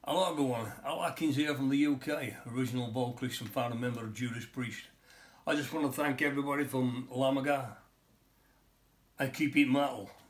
Hello everyone, Al Atkins here from the UK, original vocalist and founder member of Judas Priest. I just want to thank everybody from Lamaga and keep it metal.